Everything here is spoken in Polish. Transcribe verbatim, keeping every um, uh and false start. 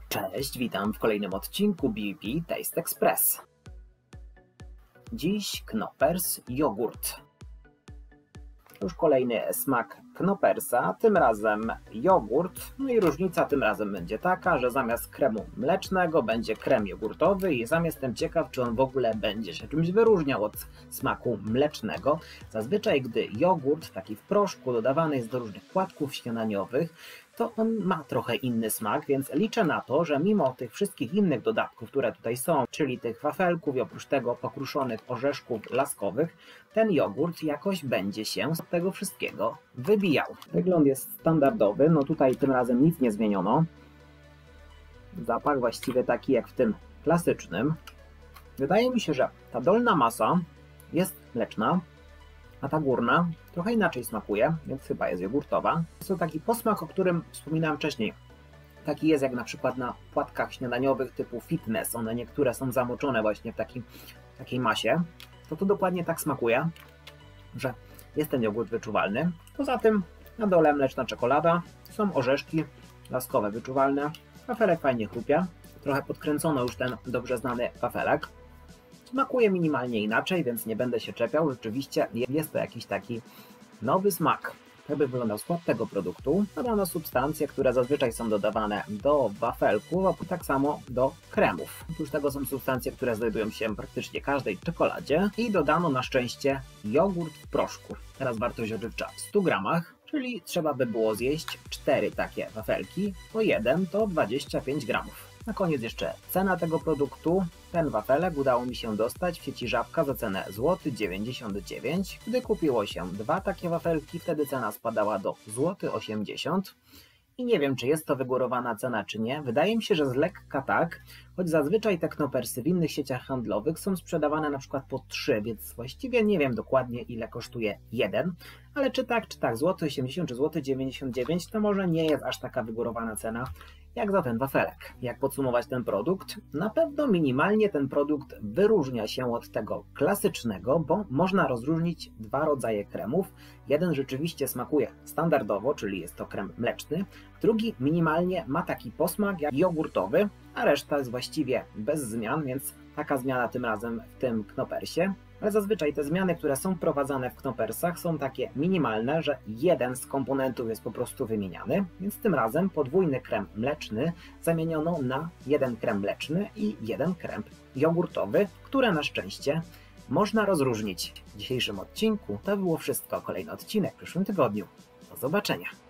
Cześć, witam w kolejnym odcinku B B P Taste Express. Dziś Knoppers jogurt. Już kolejny smak Knoppersa, tym razem jogurt. No i różnica tym razem będzie taka, że zamiast kremu mlecznego będzie krem jogurtowy i sam jestem ciekaw, czy on w ogóle będzie się czymś wyróżniał od smaku mlecznego. Zazwyczaj gdy jogurt taki w proszku dodawany jest do różnych płatków śniadaniowych, to on ma trochę inny smak, więc liczę na to, że mimo tych wszystkich innych dodatków, które tutaj są, czyli tych wafelków i oprócz tego pokruszonych orzeszków laskowych, ten jogurt jakoś będzie się z tego wszystkiego wybijał. Wygląd jest standardowy, no tutaj tym razem nic nie zmieniono. Zapach właściwie taki jak w tym klasycznym. Wydaje mi się, że ta dolna masa jest mleczna, a ta górna trochę inaczej smakuje, więc chyba jest jogurtowa. Jest to taki posmak, o którym wspominałem wcześniej. Taki jest jak na przykład na płatkach śniadaniowych typu fitness. One niektóre są zamoczone właśnie w takim, takiej masie. To to dokładnie tak smakuje, że jest ten jogurt wyczuwalny. Poza tym na dole mleczna czekolada, są orzeszki laskowe wyczuwalne. Wafelek fajnie chrupie. Trochę podkręcono już ten dobrze znany wafelek. Smakuje minimalnie inaczej, więc nie będę się czepiał. Rzeczywiście jest to jakiś taki nowy smak. Jak by wyglądał skład tego produktu? Dodano substancje, które zazwyczaj są dodawane do wafelków, a tak samo do kremów. Oprócz tego są substancje, które znajdują się w praktycznie każdej czekoladzie i dodano na szczęście jogurt w proszku. Teraz wartość odżywcza w stu gramach, czyli trzeba by było zjeść cztery takie wafelki, po jeden to dwadzieścia pięć gramów. Na koniec jeszcze cena tego produktu. Ten wafelek udało mi się dostać w sieci Żabka za cenę złoty dziewięćdziesiąt dziewięć. Gdy kupiło się dwa takie wafelki, wtedy cena spadała do złoty osiemdziesiąt. I nie wiem, czy jest to wygórowana cena, czy nie. Wydaje mi się, że z lekka tak, choć zazwyczaj te Knoppersy w innych sieciach handlowych są sprzedawane na przykład po trzy, więc właściwie nie wiem dokładnie, ile kosztuje jeden. Ale czy tak, czy tak, złoty osiemdziesiąt czy złoty dziewięćdziesiąt dziewięć to może nie jest aż taka wygórowana cena jak za ten wafelek. Jak podsumować ten produkt? Na pewno minimalnie ten produkt wyróżnia się od tego klasycznego, bo można rozróżnić dwa rodzaje kremów. Jeden rzeczywiście smakuje standardowo, czyli jest to krem mleczny, drugi minimalnie ma taki posmak jak jogurtowy, a reszta jest właściwie bez zmian, więc taka zmiana tym razem w tym Knoppersie. Ale zazwyczaj te zmiany, które są wprowadzane w Knoppersach, są takie minimalne, że jeden z komponentów jest po prostu wymieniany, więc tym razem podwójny krem mleczny zamieniono na jeden krem mleczny i jeden krem jogurtowy, które na szczęście można rozróżnić. W dzisiejszym odcinku to było wszystko. Kolejny odcinek w przyszłym tygodniu. Do zobaczenia.